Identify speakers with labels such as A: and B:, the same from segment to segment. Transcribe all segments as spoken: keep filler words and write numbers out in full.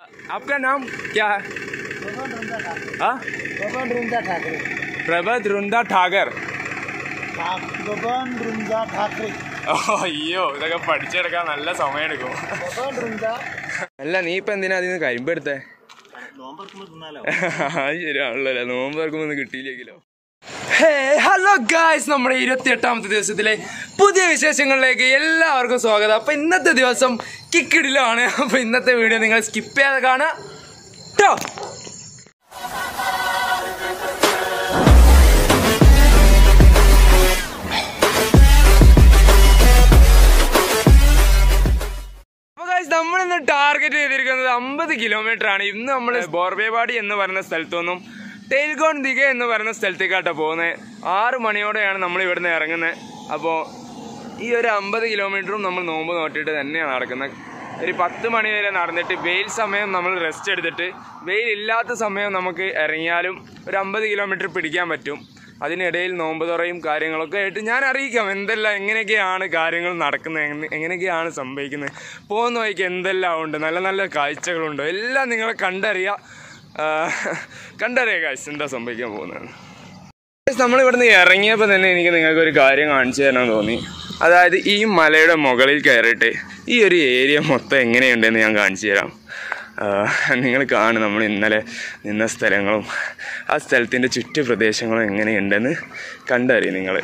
A: आपका नाम क्या है? हाँ,
B: बबन रुंदा ठाकरे।
A: प्रबद रुंदा ठाकर
B: बबन रुंदा ठाकरे।
A: അയ്യോ ഇതൊക്കെ പഠിച്ചെടുക്കാൻ നല്ല സമയം എടുക്കും. അല്ല നീ ഇപ്പൊ എന്തിനാ അതിന് കരിമ്പെടുത്തേ? ശരിയാണല്ലോ, നോമ്പ് തുറക്കുമ്പോ കിട്ടിയില്ലെങ്കിലോ. ഹേ ഹലോ ഗായ്സ്, നമ്മുടെ ഇരുപത്തി എട്ടാമത്തെ ദിവസത്തിലെ പുതിയ വിശേഷങ്ങളിലേക്ക് എല്ലാവർക്കും സ്വാഗതം. അപ്പൊ ഇന്നത്തെ ദിവസം കിക്കിടിലാണ്. അപ്പൊ ഇന്നത്തെ വീഡിയോ നിങ്ങൾ സ്കിപ്പ് ചെയ്യാതെ കാണാം ട്ടോ. നമ്മളിന്ന് ടാർഗറ്റ് ചെയ്തിരിക്കുന്നത് അമ്പത് കിലോമീറ്റർ ആണ്. ഇന്ന് നമ്മൾ ബോർബേവാടി എന്ന് പറയുന്ന സ്ഥലത്തു നിന്നും ടെയിൽഗോൺ ദിഗ എന്ന് പറയുന്ന സ്ഥലത്തേക്കാട്ടോ പോകുന്നത്. ആറ് മണിയോടെയാണ് നമ്മൾ ഇവിടുന്ന് ഇറങ്ങുന്നത്. അപ്പോൾ ഈ ഒരു അമ്പത് കിലോമീറ്ററും നമ്മൾ നോമ്പ് നോട്ടിട്ട് തന്നെയാണ് നടക്കുന്നത്. ഒരു പത്ത് മണി വരെ നടന്നിട്ട് വെയിൽ സമയം നമ്മൾ റെസ്റ്റ് എടുത്തിട്ട് വെയിൽ ഇല്ലാത്ത സമയം നമുക്ക് ഇറങ്ങിയാലും ഒരു അമ്പത് കിലോമീറ്റർ പിടിക്കാൻ പറ്റും. അതിനിടയിൽ നോമ്പ് തുറയും കാര്യങ്ങളൊക്കെ ആയിട്ട് ഞാൻ അറിയിക്കാം എന്തെല്ലാം എങ്ങനെയൊക്കെയാണ് കാര്യങ്ങൾ നടക്കുന്നത്, എങ്ങനെയൊക്കെയാണ് സംഭവിക്കുന്നത്. പോകുന്ന വഴിക്ക് എന്തെല്ലാം ഉണ്ട്, നല്ല നല്ല കാഴ്ചകളുണ്ടോ എല്ലാം നിങ്ങളെ കണ്ടറിയാം കണ്ടറിയാം കാഴ്ച എന്താ സംഭവിക്കാൻ പോകുന്നത്. നമ്മളിവിടുന്ന് ഇറങ്ങിയപ്പോൾ തന്നെ എനിക്ക് നിങ്ങൾക്കൊരു കാര്യം കാണിച്ചു തരാൻ തോന്നി. അതായത് ഈ മലയുടെ മുകളിൽ കയറിയിട്ട് ഈ ഒരു ഏരിയ മൊത്തം എങ്ങനെയുണ്ടെന്ന് ഞാൻ കാണിച്ചു തരാം. നിങ്ങൾ കാണും നമ്മൾ ഇന്നലെ നിന്ന സ്ഥലങ്ങളും ആ സ്ഥലത്തിൻ്റെ ചുറ്റുപ്രദേശങ്ങളും എങ്ങനെയുണ്ടെന്ന് കണ്ടറിയും നിങ്ങൾ.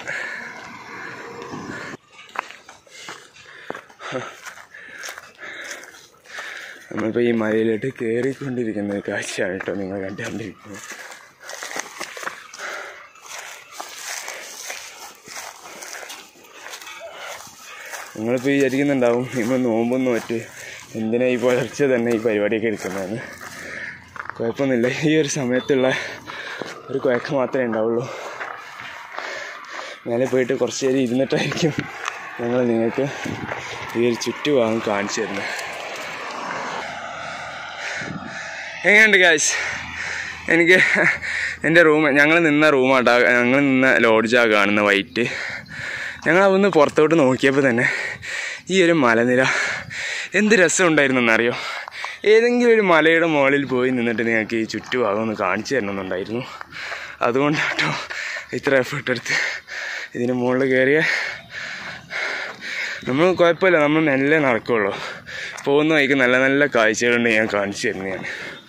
A: നമ്മളിപ്പോൾ ഈ മലയിലോട്ട് കയറിക്കൊണ്ടിരിക്കുന്ന കാഴ്ചയാണ് കേട്ടോ നിങ്ങൾ കണ്ടുകൊണ്ടിരിക്കുന്നത്. നിങ്ങളിപ്പോൾ വിചാരിക്കുന്നുണ്ടാവും നിങ്ങൾ നോമ്പൊന്നും നോറ്റ് എന്തിനാ ഈ പുലർച്ചെ തന്നെ ഈ പരിപാടിയൊക്കെ എടുക്കുന്നതെന്ന്. കുഴപ്പമൊന്നുമില്ല, ഈ ഒരു സമയത്തുള്ള ഒരു കുഴക്കം മാത്രമേ ഉണ്ടാവുള്ളൂ. മേലെ പോയിട്ട് കുറച്ച് നേരം ഇരുന്നിട്ടായിരിക്കും ഞങ്ങൾ നിങ്ങൾക്ക് ഈ ഒരു ചുറ്റുഭാഗം കാണിച്ചു തരുന്നത്. എങ്ങനെയുണ്ട് ഗായ്സ്? എനിക്ക് എൻ്റെ റൂം, ഞങ്ങൾ നിന്ന റൂമാട്ടോ, ഞങ്ങൾ നിന്ന ലോഡ്ജാണ് കാണുന്ന വൈറ്റ്. ഞങ്ങൾ അതൊന്ന് പുറത്തോട്ട് നോക്കിയപ്പോൾ തന്നെ ഈ ഒരു മലനിര എന്ത് രസമുണ്ടായിരുന്നു എന്നറിയോ. ഏതെങ്കിലും ഒരു മലയുടെ മുകളിൽ പോയി നിന്നിട്ട് നിങ്ങൾക്ക് ഈ ചുറ്റുഭാഗം ഒന്ന് കാണിച്ചു തരണമെന്നുണ്ടായിരുന്നു. അതുകൊണ്ടാട്ടോ ഇത്ര എഫേർട്ട് എടുത്ത് ഇതിന് മുകളിൽ കയറിയ. നമ്മൾ കുഴപ്പമില്ല, നമ്മൾ മെല്ലെ നടക്കുകയുള്ളൂ. പോകുന്ന വഴിക്ക് നല്ല നല്ല കാഴ്ചകളുണ്ട്, ഞാൻ കാണിച്ചു തരുന്നതാണ്.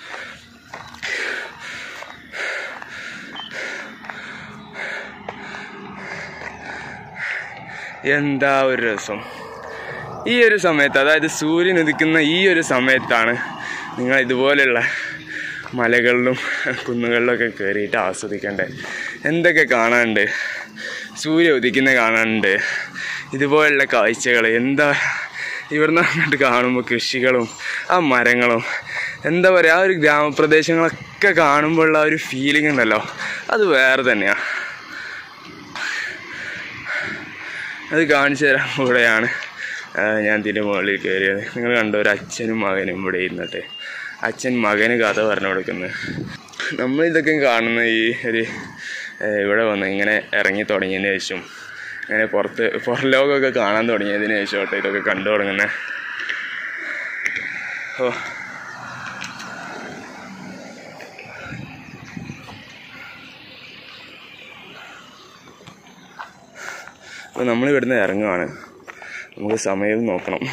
A: എന്താ ഒരു രസം ഈ ഒരു സമയത്ത്, അതായത് സൂര്യൻ ഉദിക്കുന്ന ഈ ഒരു സമയത്താണ് നിങ്ങൾ ഇതുപോലെയുള്ള മലകളിലും കുന്നുകളിലൊക്കെ കയറിയിട്ട് ആസ്വദിക്കേണ്ടത്. എന്തൊക്കെ കാണാനുണ്ട്, സൂര്യൻ ഉദിക്കുന്ന കാണാനുണ്ട്, ഇതുപോലുള്ള കാഴ്ചകൾ. എന്താ ഇവിടുന്ന് അങ്ങോട്ട് കാണുമ്പോൾ കൃഷികളും ആ മരങ്ങളും, എന്താ പറയുക, ആ ഒരു ഗ്രാമപ്രദേശങ്ങളൊക്കെ കാണുമ്പോഴുള്ള ആ ഒരു ഫീലിംഗ് ഉണ്ടല്ലോ, അത് വേറെ തന്നെയാണ്. അത് കാണിച്ചു തരാൻ കൂടെയാണ് ഞാൻ ഇതിൻ്റെ മുകളിൽ കയറിയത്. നിങ്ങൾ കണ്ടോ, ഒരു അച്ഛനും മകനും ഇവിടെ ഇരുന്നിട്ട് അച്ഛൻ മകന് കഥ പറഞ്ഞു കൊടുക്കുന്നത്. നമ്മളിതൊക്കെ കാണുന്ന ഈ ഒരു ഇവിടെ വന്ന് ഇങ്ങനെ ഇറങ്ങി തുടങ്ങിയതിന് ശേഷം, ഇങ്ങനെ പുറത്ത് പുറം ലോകമൊക്കെ കാണാൻ തുടങ്ങിയതിന് ശേഷം കേട്ടോ ഇതൊക്കെ കണ്ടു തുടങ്ങുന്നത്. ഓ അപ്പോൾ നമ്മളിവിടുന്ന് ഇറങ്ങുകയാണ്. നമുക്ക് സമയം നോക്കണം.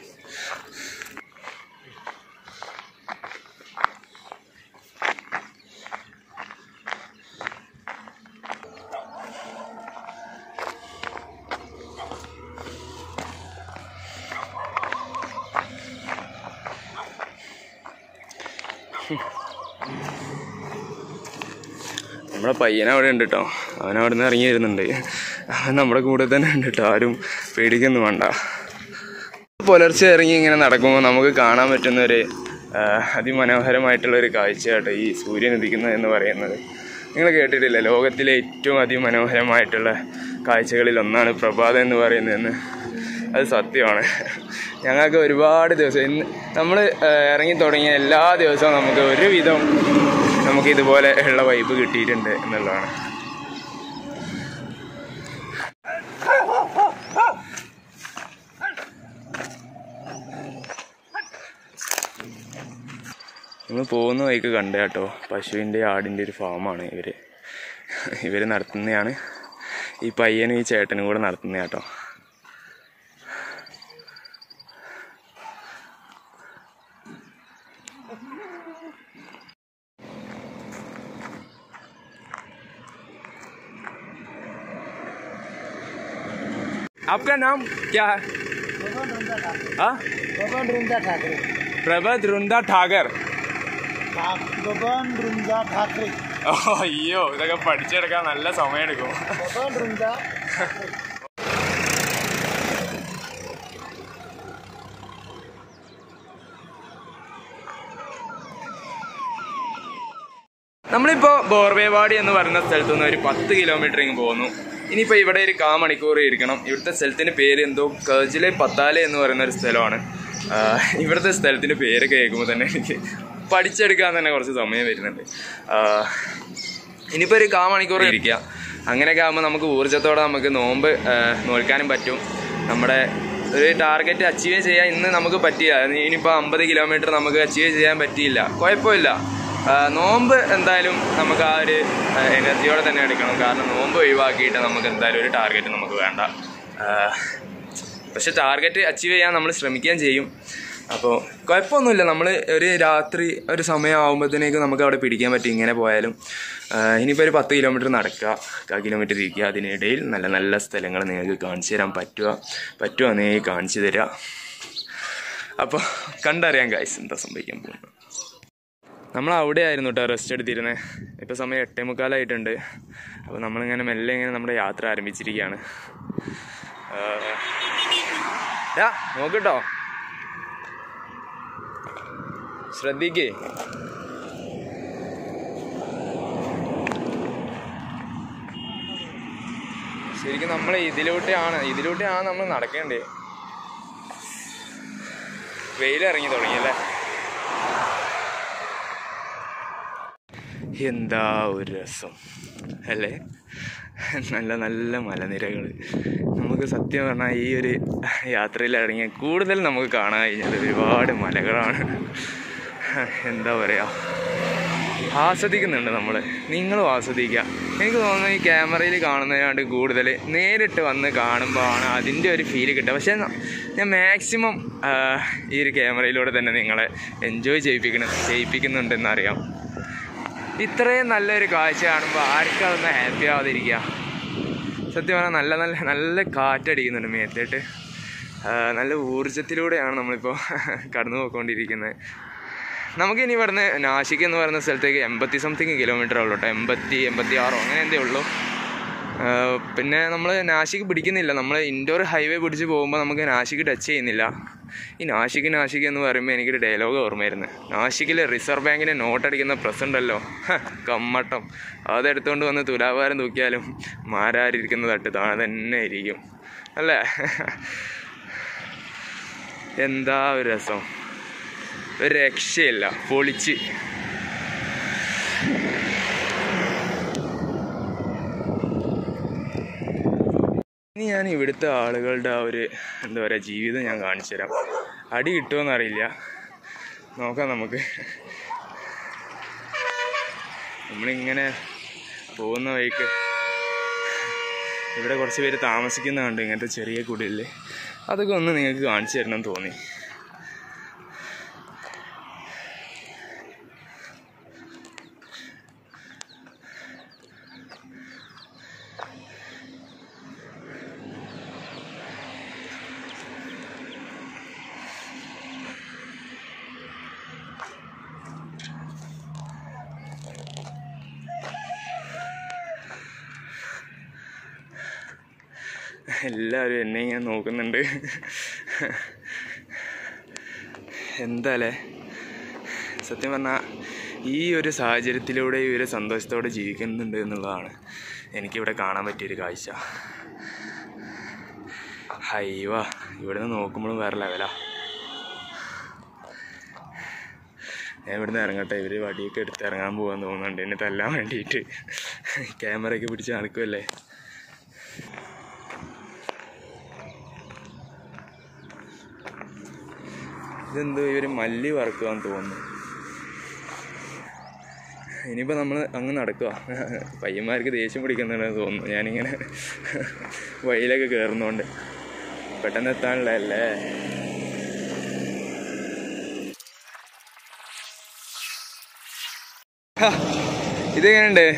A: നമ്മുടെ പയ്യൻ അവിടെ ഉണ്ട് കേട്ടോ, അവനവിടെ നിന്ന് ഇറങ്ങി വരുന്നുണ്ട്. അവൻ നമ്മുടെ കൂടെ തന്നെ ഉണ്ട് കേട്ടോ, ആരും പേടിക്കൊന്നും വേണ്ട. പുലർച്ചെ ഇറങ്ങി ഇങ്ങനെ നടക്കുമ്പോൾ നമുക്ക് കാണാൻ പറ്റുന്നൊരു അതിമനോഹരമായിട്ടുള്ളൊരു കാഴ്ച കേട്ടോ ഈ സൂര്യൻ ഉദിക്കുന്നത് എന്ന് പറയുന്നത്. നിങ്ങൾ കേട്ടിട്ടില്ല, ലോകത്തിലെ ഏറ്റവും അതിമനോഹരമായിട്ടുള്ള കാഴ്ചകളിൽ ഒന്നാണ് പ്രഭാതം എന്ന് പറയുന്നതെന്ന്. അത് സത്യമാണ്. ഞങ്ങൾക്ക് ഒരുപാട് ദിവസം ഇന്ന് നമ്മൾ ഇറങ്ങി തുടങ്ങിയ എല്ലാ ദിവസവും നമുക്ക് ഒരുവിധം നമുക്ക് ഇതുപോലെ ഉള്ള വൈബ് കിട്ടിയിട്ടുണ്ട് എന്നുള്ളതാണ്. നമ്മൾ പോകുന്ന വഴിക്ക് കണ്ട കേട്ടോ, പശുവിൻ്റെ ആടിൻ്റെ ഒരു ഫാമാണ് ഇവർ ഇവർ നടത്തുന്നതാണ്. ഈ പയ്യനും ഈ ചേട്ടനും കൂടെ നടത്തുന്ന കേട്ടോ. आपका नाम क्या है? हाँ,
B: बबन रुंजा ठाकरे.
A: प्रबत रुंदा ठाकर.
B: बबन रुंजा ठाकरे.
A: അയ്യോ, ഇതൊക്കെ പഠിച്ചെടുക്കാൻ നല്ല സമയമെടുക്കും.
B: बबन रुंजा.
A: നമ്മളിപ്പോൾ ബോർവേവാടി എന്ന് പറയുന്ന സ്ഥലത്തു നിന്ന് ഒരു പത്ത് കിലോമീറ്റർ ഇങ്ങ് പോകുന്നു. ഇനിയിപ്പോൾ ഇവിടെ ഒരു കാ മണിക്കൂർ ഇരിക്കണം. ഇവിടുത്തെ സ്ഥലത്തിൻ്റെ പേര് എന്തോ കജിലെ പത്താലെ എന്ന് പറയുന്ന ഒരു സ്ഥലമാണ്. ഇവിടുത്തെ സ്ഥലത്തിൻ്റെ പേരൊക്കെ കേൾക്കുമ്പോൾ തന്നെ എനിക്ക് പഠിച്ചെടുക്കാൻ തന്നെ കുറച്ച് സമയം വരുന്നുണ്ട്. ഇനിയിപ്പോൾ ഒരു കാ മണിക്കൂർ ഇരിക്കുക. അങ്ങനെയൊക്കെ ആകുമ്പോൾ നമുക്ക് ഊർജ്ജത്തോടെ നമുക്ക് നോമ്പ് നോൽക്കാനും പറ്റും. നമ്മുടെ ഒരു ടാർഗറ്റ് അച്ചീവ് ചെയ്യാൻ ഇന്ന് നമുക്ക് പറ്റില്ല. ഇനിയിപ്പോൾ അമ്പത് കിലോമീറ്റർ നമുക്ക് അച്ചീവ് ചെയ്യാൻ പറ്റിയില്ല, കുഴപ്പമില്ല. നോമ്പ് എന്തായാലും നമുക്ക് ആ ഒരു എനർജിയോടെ തന്നെ എടുക്കണം. കാരണം നോമ്പ് ഒഴിവാക്കിയിട്ട് നമുക്ക് എന്തായാലും ഒരു ടാർഗറ്റ് നമുക്ക് വേണ്ട. പക്ഷെ ടാർഗറ്റ് അച്ചീവ് ചെയ്യാൻ നമ്മൾ ശ്രമിക്കുകയും ചെയ്യും. അപ്പോൾ കുഴപ്പമൊന്നുമില്ല. നമ്മൾ ഒരു രാത്രി ഒരു സമയം ആകുമ്പോഴത്തേക്ക് നമുക്ക് അവിടെ പിടിക്കാൻ പറ്റും. ഇങ്ങനെ പോയാലും ഇനിയിപ്പോൾ ഒരു പത്ത് കിലോമീറ്റർ നടക്കുക, കാ കിലോമീറ്റർ ഇരിക്കുക. അതിനിടയിൽ നല്ല നല്ല സ്ഥലങ്ങൾ നിങ്ങൾക്ക് കാണിച്ചു തരാൻ പറ്റുക പറ്റുക നിങ്ങൾ കാണിച്ചു തരിക. അപ്പോൾ കണ്ടറിയാം ഗൈസ് എന്താ സംഭവിക്കാൻ പോകുന്നത്. നമ്മൾ അവിടെ ആയിരുന്നു കേട്ടോ റെസ്റ്റ് എടുത്തിരുന്നത്. ഇപ്പോൾ സമയം എട്ടേ മുക്കാലായിട്ടുണ്ട്. അപ്പോൾ നമ്മളിങ്ങനെ മെല്ലെ ഇങ്ങനെ നമ്മുടെ യാത്ര ആരംഭിച്ചിരിക്കുകയാണ്. യാ നോക്കിട്ടോ, ശ്രദ്ധിക്കേ. ശരിക്കും നമ്മൾ ഇതിലൂടെയാണ് ഇതിലൂടെയാണ് നമ്മൾ നടക്കേണ്ടത്. വെയിലിറങ്ങി തുടങ്ങിയല്ലേ. എന്താ ഒരു രസം അല്ലേ. നല്ല നല്ല മലനിരകൾ. നമുക്ക് സത്യം പറഞ്ഞാൽ ഈ ഒരു യാത്രയിൽ ഇറങ്ങിയ കൂടുതൽ നമുക്ക് കാണാൻ കഴിഞ്ഞത് ഒരുപാട് മലകളാണ്. എന്താ പറയുക, ആസ്വദിക്കുന്നുണ്ട് നമ്മൾ. നിങ്ങളും ആസ്വദിക്കുക. എനിക്ക് തോന്നുന്നു ഈ ക്യാമറയിൽ കാണുന്നതിനാണ്ട് കൂടുതൽ നേരിട്ട് വന്ന് കാണുമ്പോഴാണ് അതിൻ്റെ ഒരു ഫീല് കിട്ടുക. പക്ഷേ ഞാൻ മാക്സിമം ഈ ഒരു ക്യാമറയിലൂടെ തന്നെ നിങ്ങളെ എൻജോയ് ചെയ്യിപ്പിക്കണം ചെയ്യിപ്പിക്കുന്നുണ്ടെന്നറിയാം. ഇത്രയും നല്ലൊരു കാഴ്ച കാണുമ്പോൾ ആർക്കും അതൊന്ന് ഹാപ്പി ആവാതിരിക്കുക. സത്യം പറഞ്ഞാൽ നല്ല നല്ല നല്ല കാറ്റടിക്കുന്നുണ്ട് മേത്തേട്ട്. നല്ല ഊർജ്ജത്തിലൂടെയാണ് നമ്മളിപ്പോൾ കടന്നു പോയിക്കൊണ്ടിരിക്കുന്നത്. നമുക്കിനി ഇവിടുന്ന് നാശിക് എന്ന് പറയുന്ന സ്ഥലത്തേക്ക് എൺപത്തി സംതിങ് കിലോമീറ്റർ ഉള്ളൂ കേട്ടോ. എൺപത്തി എൺപത്തി ആറോ അങ്ങനെ എന്തേ ഉള്ളൂ. പിന്നെ നമ്മൾ നാശിക് പിടിക്കുന്നില്ല. നമ്മൾ ഇൻഡോർ ഹൈവേ പിടിച്ച് പോകുമ്പോൾ നമുക്ക് നാശിക് ടച്ച് ചെയ്യുന്നില്ല. ഈ നാശിക് നാശിക് എന്ന് പറയുമ്പോൾ എനിക്കൊരു ഡയലോഗ് ഓർമ്മയായിരുന്നു. നാശിക്കിൽ റിസർവ് ബാങ്കിൻ്റെ നോട്ടടിക്കുന്ന പ്രസ് ഉണ്ടല്ലോ, കമ്മട്ടം. അതെടുത്തുകൊണ്ട് വന്ന് തുലാഭാരം തൂക്കിയാലും മാരാരിയിരിക്കുന്ന തട്ട് താഴെ തന്നെ ഇരിക്കും അല്ലേ. എന്താ ഒരു രസം, ഒരു രക്ഷയില്ല. പൊളിച്ച്. ഇനി ഞാൻ ഇവിടുത്തെ ആളുകളുടെ ആ ഒരു എന്താ പറയുക ജീവിതം ഞാൻ കാണിച്ചു തരാം. അടി കിട്ടുമോ അറിയില്ല, നോക്കാം നമുക്ക്. നമ്മളിങ്ങനെ പോകുന്ന വഴിക്ക് ഇവിടെ കുറച്ച് പേര് താമസിക്കുന്നുണ്ട് ഇങ്ങനത്തെ ചെറിയ കുടിലിൽ. അതൊക്കെ ഒന്ന് നിങ്ങൾക്ക് കാണിച്ചു തരണം തോന്നി. എല്ലാവരും എന്നെ ഇങ്ങനെ നോക്കുന്നുണ്ട്. എന്താല്ലേ സത്യം പറഞ്ഞാൽ ഈ ഒരു സാഹചര്യത്തിലൂടെ ഇവർ സന്തോഷത്തോടെ ജീവിക്കുന്നുണ്ട് എന്നുള്ളതാണ് എനിക്കിവിടെ കാണാൻ പറ്റിയൊരു കാഴ്ച. ഹൈവാ ഇവിടെ നിന്ന് നോക്കുമ്പോഴും വേറെ ലെവലാ. ഞാൻ ഇവിടുന്ന് ഇറങ്ങട്ടെ. ഇവർ വടിയൊക്കെ എടുത്ത് ഇറങ്ങാൻ പോകാൻ തോന്നുന്നുണ്ട് എന്നെ തല്ലാൻ വേണ്ടിയിട്ട്. ക്യാമറയൊക്കെ പിടിച്ച് നടക്കുമല്ലേ. ഇതെന്തോ ഇവർ മല്ലി വറുക്കുവാന്ന് തോന്നുന്നു. ഇനിയിപ്പോൾ നമ്മൾ അങ്ങ് നടക്കുക. പയ്യന്മാർക്ക് ദേഷ്യം പിടിക്കുന്നുണ്ടെന്ന് തോന്നുന്നു ഞാനിങ്ങനെ വഴിയിലൊക്കെ കയറുന്നതുകൊണ്ട്. പെട്ടെന്ന് എത്താനുള്ളതല്ലേ. ഇതെങ്ങനെയുണ്ട്?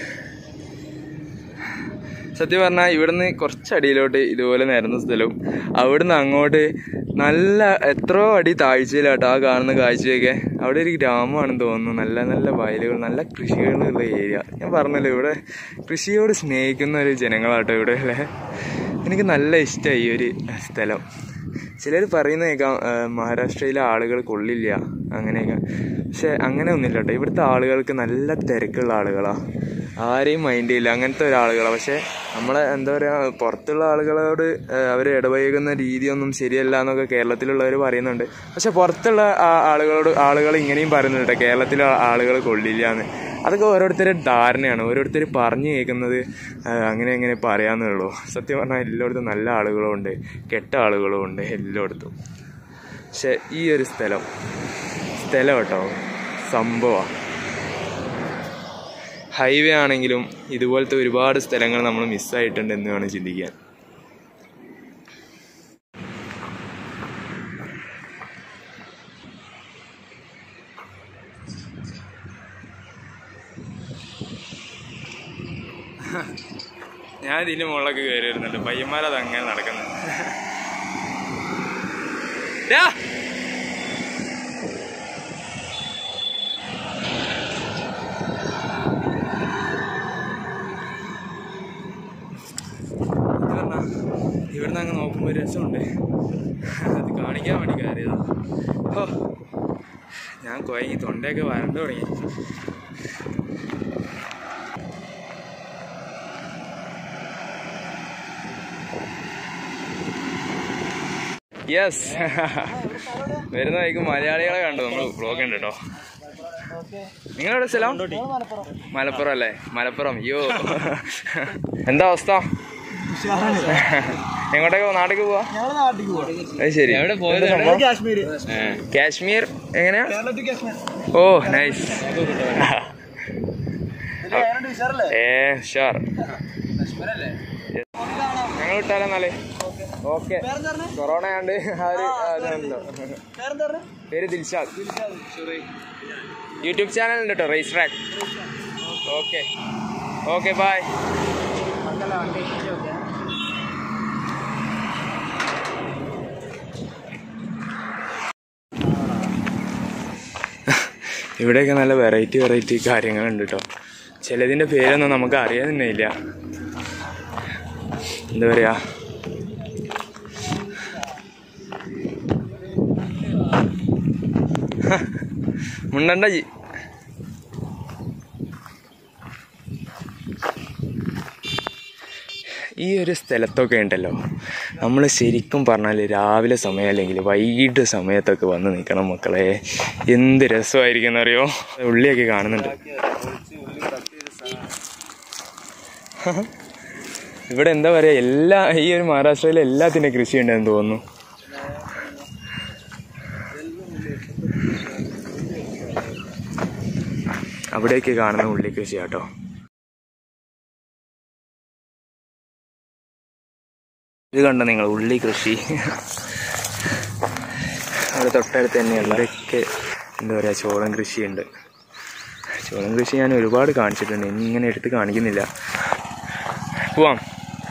A: സത്യം പറഞ്ഞാൽ ഇവിടുന്ന് കുറച്ചടിയിലോട്ട് ഇതുപോലെ നിരന്ന സ്ഥലവും അവിടുന്ന് അങ്ങോട്ട് നല്ല എത്രയോ അടി താഴ്ചയിലാട്ടോ ആ കാണുന്ന കാഴ്ചയൊക്കെ. അവിടെ ഒരു ഗ്രാമമാണെന്ന് തോന്നുന്നു. നല്ല നല്ല വയലുകൾ, നല്ല കൃഷികളുള്ള ഏരിയ. ഞാൻ പറഞ്ഞല്ലോ ഇവിടെ കൃഷിയോട് സ്നേഹിക്കുന്ന ഒരു ജനങ്ങളാട്ടോ ഇവിടെ അല്ലേ. എനിക്ക് നല്ല ഇഷ്ടമായി ഈ ഒരു സ്ഥലം. ചിലർ പറയുന്ന കേൾക്കാം മഹാരാഷ്ട്രയിലെ ആളുകൾ കൊള്ളില്ല അങ്ങനെയൊക്കെ. പക്ഷെ അങ്ങനെ ഒന്നുമില്ല കേട്ടോ. ഇവിടുത്തെ ആളുകൾക്ക് നല്ല തിരക്കുള്ള ആളുകളാണ്. ആരെയും മൈൻഡ് ചെയ്യില്ല അങ്ങനത്തെ ഒരാളുകളാണ്. പക്ഷെ നമ്മളെ എന്താ പറയുക, പുറത്തുള്ള ആളുകളോട് അവർ ഇടപഴകുന്ന രീതിയൊന്നും ശരിയല്ല എന്നൊക്കെ കേരളത്തിലുള്ളവർ പറയുന്നുണ്ട്. പക്ഷെ പുറത്തുള്ള ആളുകളോട് ആളുകൾ ഇങ്ങനെയും പറയുന്നുണ്ട് കേരളത്തിലെ ആളുകൾ കൊള്ളില്ല എന്ന്. അതൊക്കെ ഓരോരുത്തരുടെ ധാരണയാണ്. ഓരോരുത്തർ പറഞ്ഞു കേൾക്കുന്നത് അങ്ങനെ എങ്ങനെ പറയാമെന്നുള്ളൂ. സത്യം പറഞ്ഞാൽ എല്ലായിടത്തും നല്ല ആളുകളും ഉണ്ട്, കെട്ട ആളുകളും ഉണ്ട് എല്ലായിടത്തും. പക്ഷെ ഈ ഒരു സ്ഥലം സ്ഥലം കേട്ടോ സംഭവമാണ്. ഹൈവേ ആണെങ്കിലും ഇതുപോലത്തെ ഒരുപാട് സ്ഥലങ്ങൾ നമ്മൾ മിസ്സായിട്ടുണ്ട് എന്ന് വേണം ചിന്തിക്കാൻ. ഞാൻ ഇതിൻ്റെ മുകളിലൊക്കെ കയറി വരുന്നുണ്ട്. പയ്യന്മാരത് അങ്ങനെ നടക്കുന്നത്. ഇവിടുന്ന് അങ്ങ് നോക്കുമ്പോൾ ഒരു രസമുണ്ട്. അത് കാണിക്കാൻ വേണ്ടി കയറിയതാ. ഓ ഞാൻ കുഴങ്ങി, തൊണ്ടയൊക്കെ വരണ്ടു തുടങ്ങി. യെസ്, വരുന്ന വഴിക്ക് മലയാളികളെ കണ്ടു നമ്മൾ വ്ളോഗ് ഉണ്ട് കേട്ടോ. നിങ്ങളെവിടെ സ്ഥലം? മലപ്പുറം അല്ലേ? മലപ്പുറം. അയ്യോ എന്താ അവസ്ഥ? എങ്ങോട്ടേക്ക് നാട്ടിലേക്ക് പോവാ? അത് ശരി. എവിടെ പോയത്? കാശ്മീർ. എങ്ങനെയാ? Oh nice. Ah sure. ഞങ്ങൾ വിട്ടാലെന്നാലേ. ഓക്കെ. കൊറോണ ആണ്ട് ആണല്ലോ. പേര് ദിൽഷാദ്. യൂട്യൂബ് ചാനൽ ഉണ്ട് കേട്ടോ, race track. Okay okay bye. ഇവിടെയൊക്കെ നല്ല വെറൈറ്റി വെറൈറ്റി കാര്യങ്ങളുണ്ട് കേട്ടോ. ചിലതിൻ്റെ പേരൊന്നും നമുക്ക് അറിയാൻ തന്നെ ഇല്ല. എന്താ പറയുക, മുണ്ടണ്ട ജി. ഈ ഒരു സ്ഥലത്തൊക്കെ ഉണ്ടല്ലോ നമ്മൾ ശരിക്കും പറഞ്ഞാൽ രാവിലെ സമയം അല്ലെങ്കിൽ വൈകിട്ട് സമയത്തൊക്കെ വന്ന് നിൽക്കണം മക്കളെ. എന്ത് രസമായിരിക്കും എന്നറിയോ. ഉള്ളിയൊക്കെ കാണുന്നുണ്ട്. ഇവിടെ എന്താ പറയുക, എല്ലാ ഈ ഒരു മഹാരാഷ്ട്രയിലെ എല്ലാത്തിൻ്റെ കൃഷി ഉണ്ടെന്ന് തോന്നുന്നു. അവിടെയൊക്കെ കാണുന്ന ഉള്ളി കൃഷി കേട്ടോ. ഇത് കണ്ടോ നിങ്ങൾ, ഉള്ളി കൃഷി അവിടെ തൊട്ടടുത്ത് തന്നെയുള്ള ഇതൊക്കെ എന്താ പറയുക ചോളം കൃഷിയുണ്ട്. ചോളം കൃഷി ഞാൻ ഒരുപാട് കാണിച്ചിട്ടുണ്ട്, ഇങ്ങനെ എടുത്ത് കാണിക്കുന്നില്ല. പോവാം.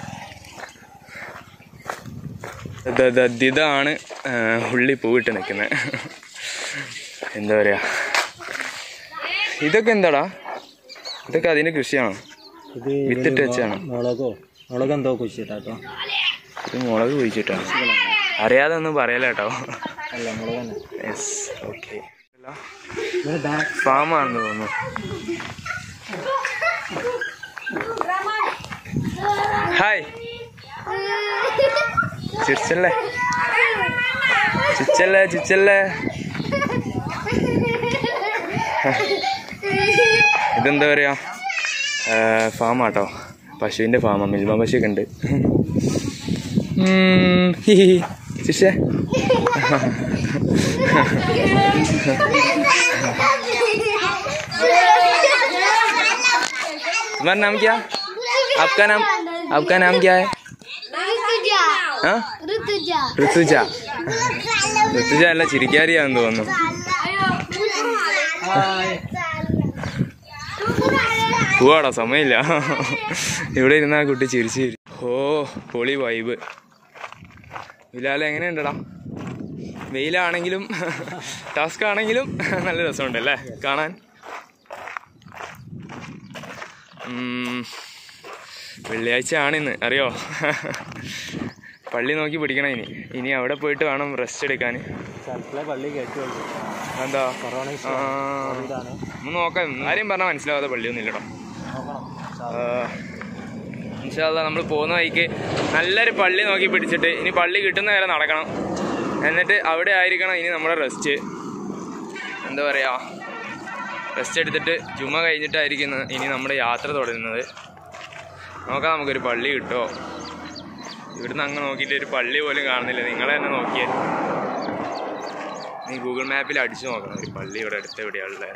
A: ഇതാണ് ഉള്ളി പൂവിട്ട് നിൽക്കുന്നത്. എന്താ പറയുക, ഇതൊക്കെ എന്താടാ? ഇതൊക്കെ അതിൻ്റെ കൃഷിയാണോ? വിത്തിട്ട് വെച്ചാണ്.
B: മുളകോ മുളക് എന്തോ കുഴിച്ചിട്ടോ?
A: ഇത് മുളക് കുഴിച്ചിട്ടാണ്. അറിയാതെ ഒന്നും പറയല കേട്ടോ.
B: അല്ല മുളക്.
A: Yes okay. ഫാമാണെന്ന് തോന്നുന്നു. ഹായ് ചിരിച്ചല്ലേ ചിച്ചല്ലേ ചിച്ചല്ലേ. ഇതെന്താ പറയുക, ഫാമാട്ടോ, പശുവിൻ്റെ ഫാമാ. മിൽമ പശുവൊക്കെ ഉണ്ട്. ശിഷേ तुम्हारा नाम क्या? आपका नाम आपका नाम क्या है? हाँ ഋതുജ. ഋതുജ അല്ല ചിരിക്കാരിയാന്ന് തോന്നുന്നു. പോവാടാ സമയമില്ല. ഇവിടെ ഇരുന്ന കുട്ടി ചിരിച്ച് ചിരി. ഓ പൊളി വൈബ്. ബിലാൽ എങ്ങനെയുണ്ടടാ? വെയിലാണെങ്കിലും ടാസ്ക് ആണെങ്കിലും നല്ല രസമുണ്ടല്ലേ കാണാൻ. വെള്ളിയാഴ്ച ആണിന്ന് അറിയോ? പള്ളി നോക്കി പിടിക്കണം ഇനി. ഇനി അവിടെ പോയിട്ട് വേണം റെസ്റ്റ് എടുക്കാൻ. എന്താ ഒന്ന് നോക്കാം. ആരെയും പറഞ്ഞാൽ മനസ്സിലാവാതെ പള്ളിയൊന്നും ഇല്ലട്ടോ. ഇൻഷാ അല്ലാഹ് നമ്മൾ പോകുന്ന വഴിക്ക് നല്ലൊരു പള്ളി നോക്കി പിടിച്ചിട്ട് ഇനി പള്ളി കിട്ടുന്ന വരെ നടക്കണം. എന്നിട്ട് അവിടെ ആയിരിക്കണം ഇനി നമ്മുടെ റെസ്റ്റ്. എന്താ പറയുക, റെസ്റ്റ് എടുത്തിട്ട് ജുമ കഴിഞ്ഞിട്ടായിരിക്കും ഇനി നമ്മുടെ യാത്ര തുടരുന്നത്. നോക്കാം നമുക്കൊരു പള്ളി കിട്ടുമോ. ഇവിടുന്ന് അങ്ങ് നോക്കിയിട്ട് ഒരു പള്ളി പോലും കാണുന്നില്ല. നിങ്ങളെ തന്നെ നോക്കിയേ. നീ ഗൂഗിൾ മാപ്പിൽ അടിച്ചു നോക്കണം ഒരു പള്ളി ഇവിടെ അടുത്ത് എവിടെയാണുള്ളത്.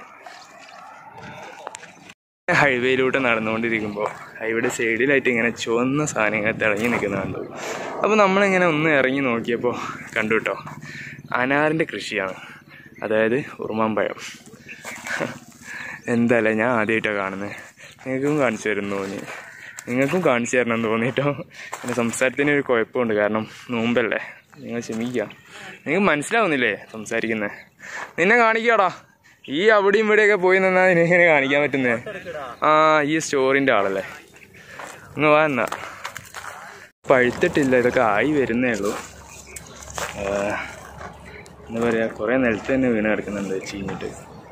A: ഹൈവേയിലൂടെ നടന്നുകൊണ്ടിരിക്കുമ്പോൾ ഹൈവേയുടെ സൈഡിലായിട്ട് ഇങ്ങനെ ചുവന്ന സാധനങ്ങൾ തിളങ്ങി നിൽക്കുന്നുണ്ട്. അപ്പോൾ നമ്മളിങ്ങനെ ഒന്ന് ഇറങ്ങി നോക്കിയപ്പോൾ കണ്ടു കേട്ടോ, അനാറിൻ്റെ കൃഷിയാണ്. അതായത് ഉറുമാമ്പഴം. എന്തായാലും ഞാൻ ആദ്യമായിട്ടാണ് കാണുന്നത്. നിങ്ങൾക്കും കാണിച്ചു തരുമെന്ന് തോന്നി. നിങ്ങൾക്കും കാണിച്ചു തരണമെന്ന് തോന്നിയിട്ടോ. എൻ്റെ സംസാരത്തിന് ഒരു കുഴപ്പമുണ്ട്, കാരണം നോമ്പല്ലേ. നിങ്ങൾ ക്ഷമിക്കുക. നിങ്ങൾക്ക് മനസ്സിലാവുന്നില്ലേ സംസാരിക്കുന്നത്? നിന്നെ കാണിക്കാടാ. ഈ അവിടെയും ഇവിടെയൊക്കെ പോയി നിന്നാൽ നിനക്കിങ്ങനെ കാണിക്കാൻ പറ്റുന്നേ. ആ ഈ സ്റ്റോറിൻ്റെ ആളല്ലേ. ഇങ്ങ് വാ എന്നാ. പഴുത്തിട്ടില്ല, ഇതൊക്കെ ആയി വരുന്നേ ഉള്ളൂ. എന്താ പറയുക, കുറേ നിലത്ത് തന്നെ വീണ് കിടക്കുന്നുണ്ട് ചീഞ്ഞിട്ട്.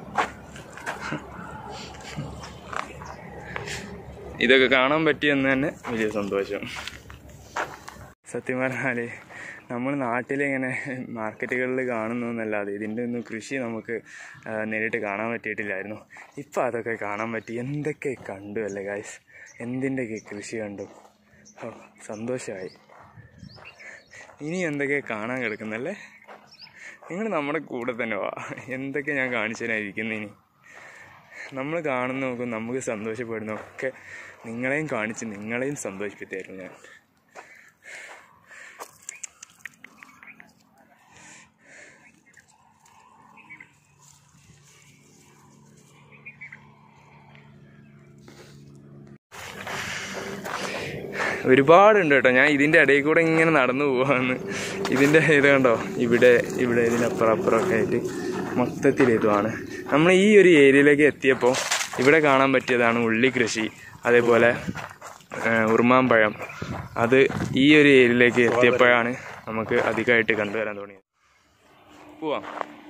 A: ഇതൊക്കെ കാണാൻ പറ്റിയെന്ന് തന്നെ വലിയ സന്തോഷം. സത്യം പറഞ്ഞാൽ നമ്മൾ നാട്ടിലിങ്ങനെ മാർക്കറ്റുകളിൽ കാണുന്നു എന്നല്ലാതെ ഇതിൻ്റെ ഒന്നും കൃഷി നമുക്ക് നേരിട്ട് കാണാൻ പറ്റിയിട്ടില്ലായിരുന്നു. ഇപ്പം അതൊക്കെ കാണാൻ പറ്റി. എന്തൊക്കെ കണ്ടു അല്ലേ ഗായ്സ്, എന്തിൻ്റെയൊക്കെ കൃഷി കണ്ടു. ഓ സന്തോഷമായി. ഇനി എന്തൊക്കെ കാണാൻ കിടക്കുന്നല്ലേ. നിങ്ങൾ നമ്മുടെ കൂടെ തന്നെ വാ. എന്തൊക്കെ ഞാൻ കാണിച്ചു തരാനിരിക്കുന്നു. ഇനി നമ്മൾ കാണുന്ന നോക്കും, നമുക്ക് സന്തോഷപ്പെടുന്ന ഒക്കെ നിങ്ങളെയും കാണിച്ച് നിങ്ങളെയും സന്തോഷിപ്പിച്ചായിരുന്നു ഞാൻ. ഒരുപാടുണ്ട് കേട്ടോ. ഞാൻ ഇതിൻ്റെ ഇടയിൽ കൂടെ ഇങ്ങനെ നടന്നു പോവാന്ന്. ഇതിൻ്റെ ഇത് കണ്ടോ, ഇവിടെ ഇവിടെ ഇതിനപ്പുറം അപ്പുറമൊക്കെ ആയിട്ട് മൊത്തത്തിൽ ഇതുമാണ്. നമ്മൾ ഈ ഒരു ഏരിയയിലേക്ക് എത്തിയപ്പോൾ ഇവിടെ കാണാൻ പറ്റിയതാണ് ഉള്ളി കൃഷി, അതേപോലെ ഉറുമാമ്പഴം. അത് ഈ ഒരു ഏരിയയിലേക്ക് എത്തിയപ്പോഴാണ് നമുക്ക് അധികമായിട്ട് കണ്ടുവരാൻ തോന്നിയത്. പോവാം.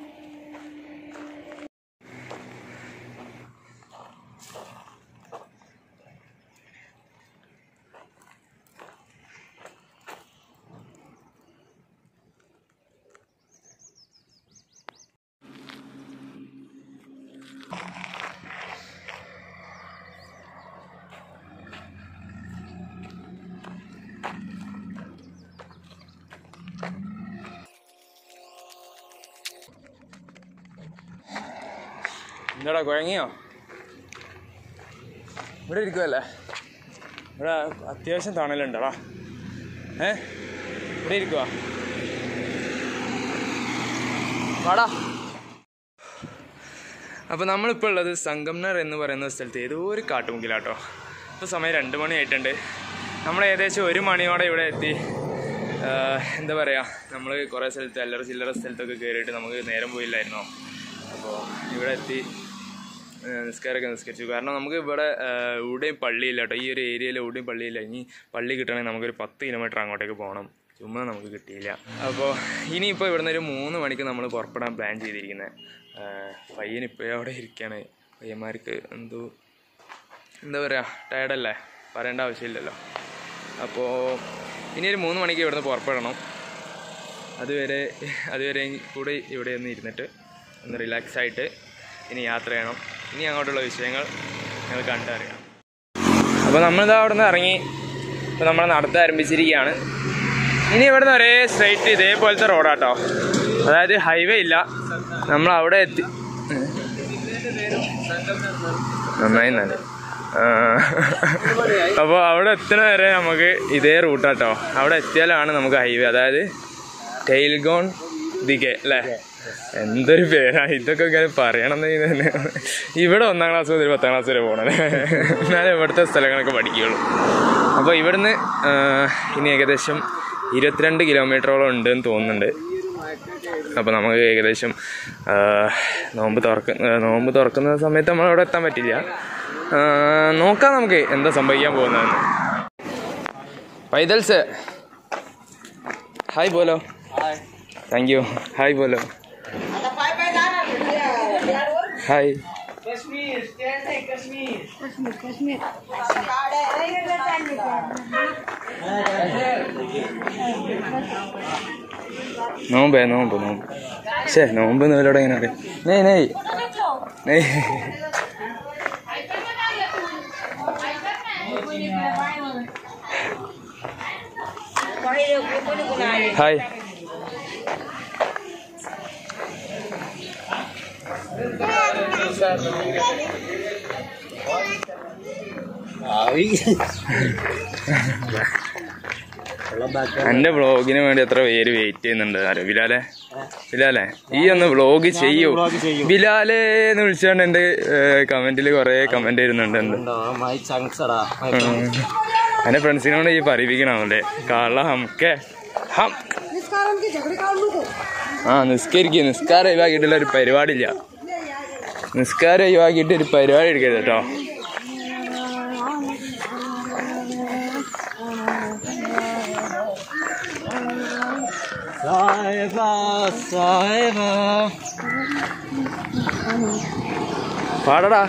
A: എന്താടാ കുഴങ്ങിയോ? ഇവിടെ ഇരിക്കുമല്ലേ. ഇവിടെ അത്യാവശ്യം തണലുണ്ടടാ. ഏ ഇവിടെ ഇരിക്കുവാ. വാടാ. അപ്പോൾ നമ്മളിപ്പോൾ ഉള്ളത് സംഗംനർ എന്ന് പറയുന്ന സ്ഥലത്ത് ഏതോ ഒരു കാട്ടുമുക്കിലാട്ടോ. ഇപ്പോൾ സമയം രണ്ട് മണി ആയിട്ടുണ്ട്. നമ്മൾ ഏകദേശം ഒരു മണിയോടെ ഇവിടെ എത്തി. എന്താ പറയുക, നമ്മൾ കുറേ സ്ഥലത്ത് അല്ലറ ചില്ലറ സ്ഥലത്തൊക്കെ കയറിയിട്ട് നമുക്ക് നേരം പോയില്ലായിരുന്നോ. അപ്പോൾ ഇവിടെ എത്തി നിസ്കാരമൊക്കെ നിസ്കരിച്ചു. കാരണം നമുക്ക് ഇവിടെ എവിടെയും പള്ളിയില്ല കേട്ടോ. ഈ ഒരു ഏരിയയിൽ എവിടെയും പള്ളിയില്ല. ഇനി പള്ളി കിട്ടണമെങ്കിൽ നമുക്കൊരു പത്ത് കിലോമീറ്റർ അങ്ങോട്ടേക്ക് പോകണം. ചുമ്മാ നമുക്ക് കിട്ടിയില്ല. അപ്പോൾ ഇനിയിപ്പോൾ ഇവിടുന്ന് ഒരു മൂന്ന് മണിക്ക് നമ്മൾ പുറപ്പെടാൻ പ്ലാൻ ചെയ്തിരിക്കുന്നത്. പയ്യനിപ്പോൾ അവിടെ ഇരിക്കുകയാണ്. പയ്യന്മാർക്ക് എന്തോ എന്താ പറയുക, ടയർഡല്ലേ, പറയേണ്ട ആവശ്യമില്ലല്ലോ. അപ്പോൾ ഇനി ഒരു മൂന്ന് മണിക്ക് ഇവിടുന്ന് പുറപ്പെടണം. അതുവരെ അതുവരെ കൂടെ ഇവിടെ ഒന്ന് ഇരുന്നിട്ട് ഒന്ന് റിലാക്സ് ആയിട്ട് ഇനി യാത്ര ചെയ്യണം. ഇനി അങ്ങോട്ടുള്ള വിഷയങ്ങൾ ഞങ്ങൾ കണ്ടറിയാം. അപ്പോൾ നമ്മളിതാ അവിടെ നിന്ന് ഇറങ്ങി. ഇപ്പോൾ നമ്മൾ നടത്താൻ ആരംഭിച്ചിരിക്കുകയാണ്. ഇനി ഇവിടെ നിന്ന് ഒരേ സ്ട്രൈറ്റ് ഇതേപോലത്തെ റോഡാട്ടോ. അതായത് ഹൈവേ ഇല്ല. നമ്മൾ അവിടെ എത്തി. നന്നായി നല്ല അപ്പോൾ അവിടെ എത്തണ വരെ നമുക്ക് ഇതേ റൂട്ടാട്ടോ. അവിടെ എത്തിയാലാണ് നമുക്ക് ഹൈവേ, അതായത് ടെയിൽഗോൺ ദിഗെ അല്ലേ? എന്തൊരു പേരാ ഇതൊക്കെ ഇങ്ങനെ പറയണമെന്ന് തന്നെ. ഇവിടെ ഒന്നാം ക്ലാസ് മുതൽ പത്താം ക്ലാസ് വരെ പോകണല്ലേ, എന്നാലും ഇവിടുത്തെ സ്ഥലങ്ങളൊക്കെ പഠിക്കുകയുള്ളൂ. അപ്പോൾ ഇവിടുന്ന് ഇനി ഏകദേശം ഇരുപത്തിരണ്ട് കിലോമീറ്ററോളം ഉണ്ടെന്ന് തോന്നുന്നുണ്ട്. അപ്പോൾ നമുക്ക് ഏകദേശം നോമ്പ് തുറക്ക നോമ്പ് തുറക്കുന്ന സമയത്ത് നമ്മൾ അവിടെ എത്താൻ പറ്റില്ല. നോക്കാം നമുക്ക് എന്താ സംഭവിക്കാൻ പോകുന്നതെന്ന്. പൈതൽസ് ഹായ് ബോലോ. Thank you. ഹായ് ബോലോ. ഹായ്. നോമ്പേ നോമ്പ് നോമ്പ് ശേ നോമ്പ് നോലോടെ എങ്ങനെ അറിയാം. നെയ് നെയ് നെയ് ഹായ്. എന്റെ വ്ളോഗിന് വേണ്ടി എത്ര പേര് വെയിറ്റ് ചെയ്യുന്നുണ്ട് ആരോ. ബിലാലെ ബിലാലെ ഈ ഒന്ന് വ്ളോഗ് ചെയ്യൂ ബിലാലെ എന്ന് വിളിച്ചുകൊണ്ട് എന്റെ കമന്റിൽ കൊറേ കമന്റ് വരുന്നുണ്ട്. എന്റെ ഫ്രണ്ട്സിനോട് ഈ പറയിപ്പിക്കണമല്ലേ കാള ഹംക്കെ ഹം. ആ നിസ്കരിക്കുക. നിസ്കാരം ഒഴിവാക്കിയിട്ടുള്ള ഒരു പരിപാടിയില്ല. നിസ്കാരം ഒഴിവാക്കിയിട്ട് ഒരു പരിപാടി എടുക്കരുത് കേട്ടോ. പാടടാ.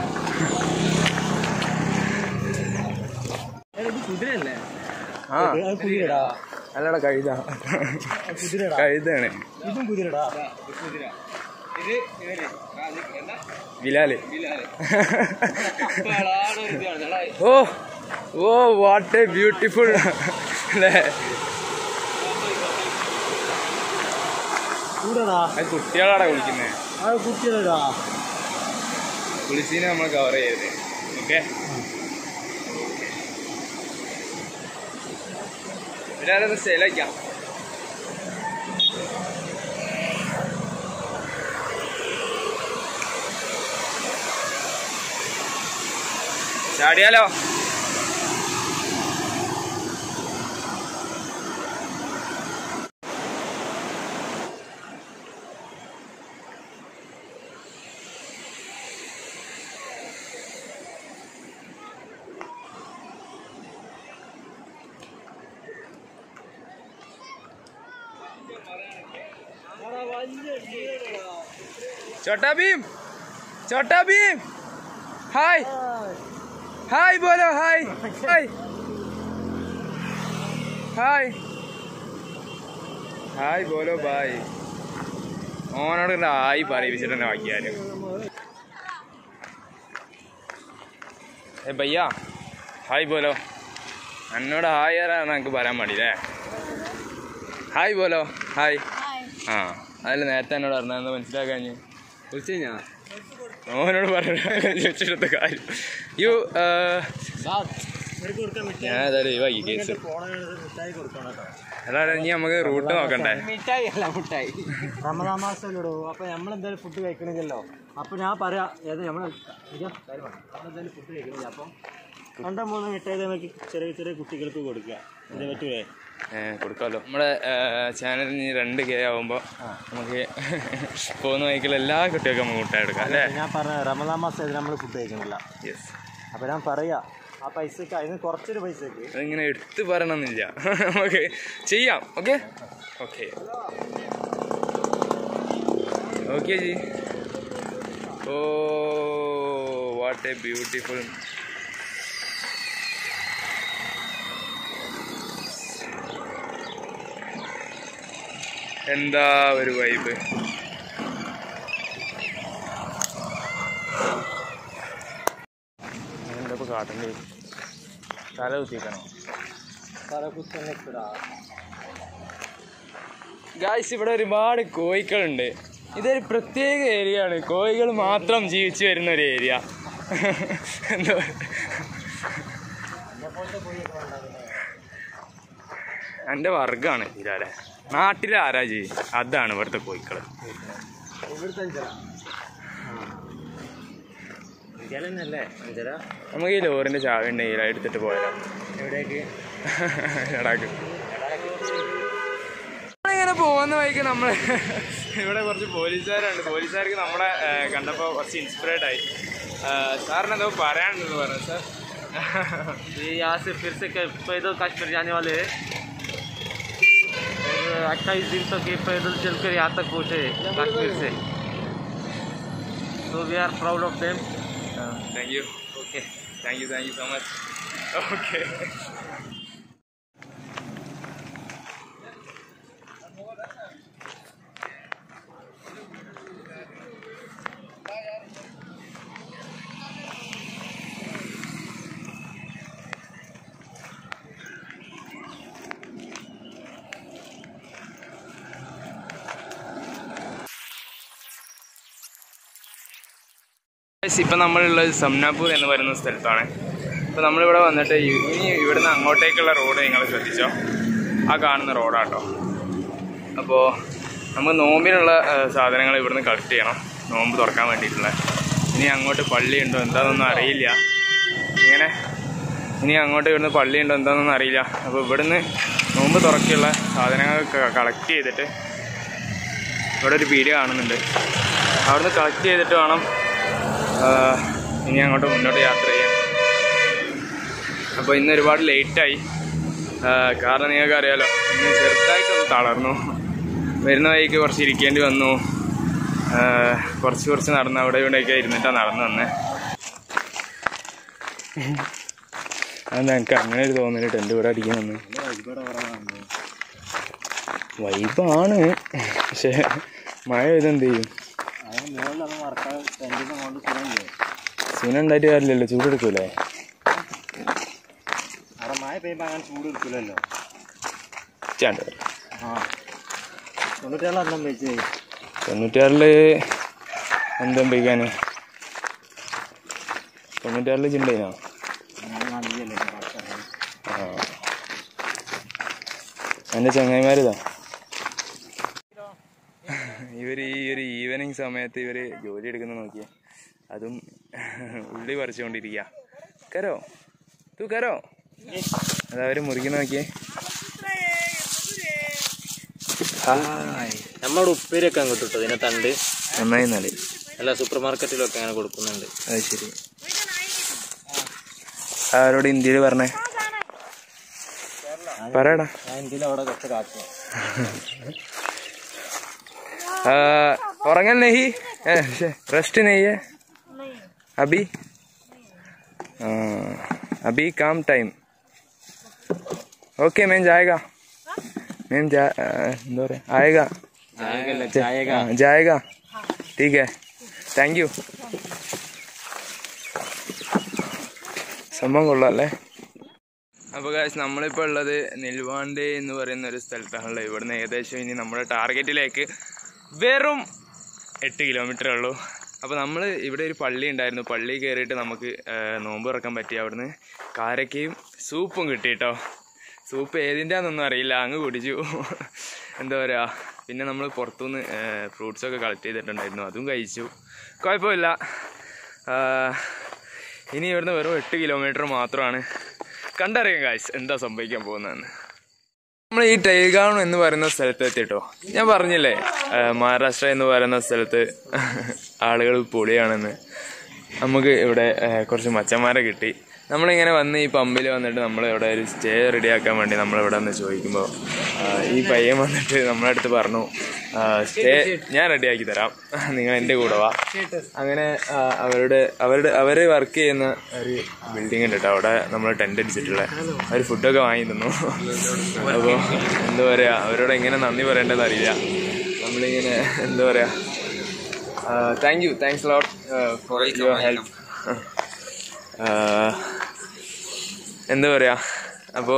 A: കുതിരല്ലേ? ആ അല്ലടാ കഴുത. കഴുതാണ്. ബിലാല്. ഓ ഓ വാട്ട് എ ബ്യൂട്ടിഫുൾ അല്ലേ? കുട്ടികളാടാ കുളിക്കുന്നേ. കുളിച്ചീനെ നമ്മൾ കവർ ചെയ്ത്. ഓക്കെ ബിലാലൊന്ന് സ്റ്റൈലാക്കാം. ചാടിയാലോ? छोटा भीम, छोटा भीम, हाय हाय बोलो हाय हाय हाय हाय बोलो भाई. ഓനോട് ഹായ് പറയിപ്പിച്ചിട്ട് തന്നെ ബാക്കിയാരും. ഏ ഭയ്യ ഹായ് ബോലോ. എന്നോട് ഹായ് ആരാണ് എനിക്ക് പറയാൻ മടിയില്ലേ? ഹായ് ബോലോ ഹായ്. ആ അതല്ല നേരത്തെ എന്നോട് പറഞ്ഞാൽ മനസ്സിലാക്കാഞ്ഞ് വിളിച്ചു കഴിഞ്ഞാ ഓനോട് പറഞ്ഞിട്ട് കാര്യം. യു ഞാൻ ഏതായാലും ഒഴിവാക്കി കേസ്. അതാ ഇനി നമുക്ക് റൂട്ട് നോക്കണ്ടേ?
B: റമദാൻ മാസമല്ലോ. അപ്പൊ നമ്മളെന്തായാലും ഫുഡ് കഴിക്കണില്ലല്ലോ. അപ്പൊ ഞാൻ പറയാം ഏത് നമ്മൾ നമ്മളെന്തായാലും ഫുഡ് കഴിക്കണില്ല. അപ്പം രണ്ടോ മൂന്നോ മിഠായി നമുക്ക് ചെറിയ ചെറിയ കുട്ടികൾക്ക് കൊടുക്കുക. ഇതിനെ പറ്റൂലേ?
A: കൊടുക്കാമല്ലോ. നമ്മുടെ ചാനലിന് രണ്ട് കെ ആവുമ്പോൾ നമുക്ക് പോകുന്ന വഴിക്കുള്ള എല്ലാ കുട്ടികൾക്കും നമുക്ക് മുട്ടായി എടുക്കാം അല്ലേ?
B: ഞാൻ പറഞ്ഞ റമദാൻ മാസം നമ്മൾ ഫുഡ് കഴിക്കണില്ല.
A: യെസ്.
B: അപ്പം ഞാൻ പറയാം ആ പൈസക്ക് അതിന് കുറച്ചൊരു പൈസക്ക്
A: അതിങ്ങനെ എടുത്ത് പറയണമെന്നില്ല, നമുക്ക് ചെയ്യാം. Okay okay okay ji. ഓ വാട്ട് എ ബ്യൂട്ടിഫുൾ. എന്താ ഒരു വൈബ്. എന്താ ഇപ്പൊ കാട്ടണ്ടേ? തല കുത്തിക്കണോ? ഗായ്സ് ഇവിടെ ഒരുപാട് കോഴികളുണ്ട്. ഇതൊരു പ്രത്യേക ഏരിയ ആണ്. കോഴികൾ മാത്രം ജീവിച്ചു വരുന്ന ഒരു ഏരിയ. എന്താ എൻ്റെ വർഗ്ഗമാണ് ഇരാലെ നാട്ടിലെ ആരാ ജി അതാണ് ഇവിടുത്തെ കോഴിക്കള്. നമുക്ക് ഈ ലോറിന്റെ ചാവി ഉണ്ടെങ്കിൽ എടുത്തിട്ട് പോയാലോ
B: എവിടേക്ക്?
A: ലഡാക്ക്. നമ്മളിങ്ങനെ പോകുന്ന വഴിക്ക് നമ്മൾ ഇവിടെ കുറച്ച് പോലീസുകാരുണ്ട്. പോലീസുകാർക്ക് നമ്മളെ കണ്ടപ്പോൾ കുറച്ച് ഇൻസ്പിറേഡ് ആയി. സാറിന് എന്തോ പറയാനുണ്ടെന്ന് പറഞ്ഞു സാർ.
B: यहाँ से फिर से पैदल कश्मीर जाने वाले हैं और अट्ठाईस दिन तक ये पैदल चलकर यहाँ तक पहुँचे कश्मीर से. So we are proud of them.
A: Thank you.
B: Okay.
A: Thank you thank you so much. Okay. ഇപ്പം നമ്മളുള്ളത് സംനാപൂർ എന്ന് പറയുന്ന സ്ഥലത്താണ്. അപ്പോൾ നമ്മളിവിടെ വന്നിട്ട് ഇനി ഇവിടുന്ന് അങ്ങോട്ടേക്കുള്ള റോഡ് നിങ്ങൾ ശ്രദ്ധിച്ചോ, ആ കാണുന്ന റോഡാട്ടോ. അപ്പോൾ നമുക്ക് നോമ്പിനുള്ള സാധനങ്ങൾ ഇവിടുന്ന് കളക്ട് ചെയ്യണം, നോമ്പ് തുറക്കാൻ വേണ്ടിയിട്ടുള്ള. ഇനി അങ്ങോട്ട് പള്ളിയുണ്ടോ എന്താണെന്നൊന്നും അറിയില്ല. ഇങ്ങനെ ഇനി അങ്ങോട്ട് ഇവിടുന്ന് പള്ളിയുണ്ടോ എന്താണെന്നൊന്നും അറിയില്ല. അപ്പോൾ ഇവിടുന്ന് നോമ്പ് തുറക്കുള്ള സാധനങ്ങൾ കളക്ട് ചെയ്തിട്ട് ഇവിടെ ഒരു പീടിക കാണുന്നുണ്ട്, അവിടുന്ന് കളക്ട് ചെയ്തിട്ട് വേണം ഇനി അങ്ങോട്ട് മുന്നോട്ട് യാത്ര ചെയ്യാൻ. അപ്പോൾ ഇന്ന് ഒരുപാട് ലേറ്റായി, കാരണം നിങ്ങൾക്ക് അറിയാലോ ഇന്ന് ചെറുതായിട്ടൊന്ന് തളർന്നു. വരുന്ന വഴിക്ക് കുറച്ച് ഇരിക്കേണ്ടി വന്നു, കുറച്ച് കുറച്ച് നടന്ന് അവിടെ ഇവിടെയൊക്കെ ഇരുന്നിട്ടാണ് നടന്നു വന്നേ. അതെന്താ എനിക്ക് അങ്ങനെ ഒരു തോന്നല് ടെൻ്റ് ഇവിടെ അടിക്കാൻ വന്നു. വൈബാണ്, പക്ഷേ മഴ ഇതെന്ത് ചെയ്യും? സീനുണ്ടായിട്ട് കാര്യമില്ലല്ലോ, ചൂടെടുക്കൂലേ?
B: മഴ പെയ്യുമ്പോൾ അങ്ങനെ ചൂട് എടുക്കില്ലല്ലോ. തൊണ്ണൂറ്റാറിലെല്ലാം വെച്ച്
A: തൊണ്ണൂറ്റാറില് എന്താ പെയ്യാന്? തൊണ്ണൂറ്റാറില് ചിണ്ടയിനോ? ആ എൻ്റെ ചങ്ങായിമാരിതാ. ഇവർ ഈ ഒരു ഈവനിങ് സമയത്ത് ഇവർ ജോലി എടുക്കുന്ന നോക്കിയേ, അതും ഉള്ളി പറിച്ചുകൊണ്ടിരിക്കുക. കരോ തൂ കരോ, അതവർ മുറിക്കുന്ന നോക്കിയേ.
B: നമ്മുടെ ഉപ്പേരിയൊക്കെ അങ്ങോട്ട് കിട്ടും ഇതിനെ തണ്ട്
A: നന്നായി എന്നാല്
B: അല്ല സൂപ്പർ മാർക്കറ്റിലൊക്കെ അങ്ങനെ കൊടുക്കുന്നുണ്ട്.
A: അത് ശരി. അവരോട് ഇന്ത്യയിൽ പറഞ്ഞേ പറയടാ.
B: ഇന്ത്യയിൽ അവിടെ കുറച്ച് കാക്കും.
A: उरंगल नहीं रेस्ट नहीं है अभी आ, अभी काम टाइम. ओके मैम जाएगा मैम जा आएगा
B: जाएगा
A: जाएगा ठीक है താങ്ക് യു. സംഭവം കൊള്ളാല്ലേ. അപ്പോൾ ഗായ്സ് നമ്മളിപ്പോൾ ഉള്ളത് നെൽവാണ്ടേ എന്ന് പറയുന്ന ഒരു സ്ഥലത്താണുള്ളത്. ഇവിടുന്ന് ഏകദേശം ഇനി നമ്മുടെ ടാർഗറ്റിലേക്ക് വെറും എട്ട് കിലോമീറ്ററേ ഉള്ളൂ. അപ്പോൾ നമ്മൾ ഇവിടെ ഒരു പള്ളി ഉണ്ടായിരുന്നു, പള്ളി കയറിയിട്ട് നമുക്ക് നോമ്പ് തുറക്കാൻ പറ്റി. അവിടുന്ന് കാരക്കയും സൂപ്പും കിട്ടി കേട്ടോ. സൂപ്പ് ഏതിൻ്റെയാണെന്നൊന്നും അറിയില്ല, അങ്ങ് കുടിച്ചു. എന്താ പറയുക, പിന്നെ നമ്മൾ പുറത്തുനിന്ന് ഫ്രൂട്ട്സൊക്കെ കളക്ട് ചെയ്തിട്ടുണ്ടായിരുന്നു, അതും കഴിച്ചു. കുഴപ്പമില്ല. ഇനി ഇവിടുന്ന് വെറും എട്ട് കിലോമീറ്റർ മാത്രമാണ്. കണ്ടറിയാം ഗായ്സ് എന്താ സംഭവിക്കാൻ പോകുന്നതെന്ന്. നമ്മൾ ഈ ടൈൽഗാൺ എന്ന് പറയുന്ന സ്ഥലത്ത് എത്തിട്ടോ. ഞാൻ പറഞ്ഞില്ലേ മഹാരാഷ്ട്ര എന്ന് പറയുന്ന സ്ഥലത്ത് ആളുകൾ പൊളിയാണെന്ന്. നമുക്ക് ഇവിടെ കുറച്ച് മച്ചന്മാരെ കിട്ടി. നമ്മളിങ്ങനെ വന്ന് ഈ പമ്പിൽ വന്നിട്ട് നമ്മൾ ഇവിടെ ഒരു സ്റ്റേ റെഡിയാക്കാൻ വേണ്ടി നമ്മളിവിടെ വന്ന് ചോദിക്കുമ്പോൾ ഈ പയ്യൻ വന്നിട്ട് നമ്മളെ അടുത്ത് പറഞ്ഞു സ്റ്റേ ഞാൻ റെഡിയാക്കി തരാം, നിങ്ങൾ എൻ്റെ കൂടെ വാ. അങ്ങനെ അവരുടെ അവരുടെ അവർ വർക്ക് ചെയ്യുന്ന ഒരു ബിൽഡിംഗ് ഉണ്ട് കേട്ടോ, അവിടെ നമ്മൾ ടെൻ്റ് അടിച്ചിട്ടുള്ള അവർ ഫുഡൊക്കെ വാങ്ങി തന്നു. അപ്പോൾ എന്താ പറയുക, അവരോട് എങ്ങനെ നന്ദി പറയേണ്ടതെന്ന് അറിയില്ല. നമ്മളിങ്ങനെ എന്താ പറയുക, thank you thanks lot for your help. എന്താ പറയുക, അപ്പോ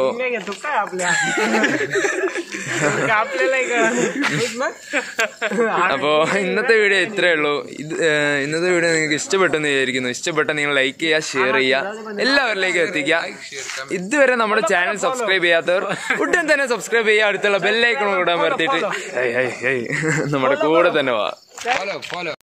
A: അപ്പോ ഇന്നത്തെ വീഡിയോ ഇത്രയേ ഉള്ളൂ. ഇത് ഇന്നത്തെ വീഡിയോ നിങ്ങൾക്ക് ഇഷ്ടപ്പെട്ടെന്ന് വിചാരിക്കുന്നു. ഇഷ്ടപ്പെട്ട നിങ്ങൾ ലൈക്ക് ചെയ്യുക, ഷെയർ ചെയ്യുക, എല്ലാവരിലേക്കും എത്തിക്കുക. ഇതുവരെ നമ്മുടെ ചാനൽ സബ്സ്ക്രൈബ് ചെയ്യാത്തവർ ഉടൻ തന്നെ സബ്സ്ക്രൈബ് ചെയ്യുക. അടുത്തുള്ള ബെല്ലൈക്കണും കൂടെ വരുത്തിയിട്ട് നമ്മുടെ കൂടെ തന്നെ വാ.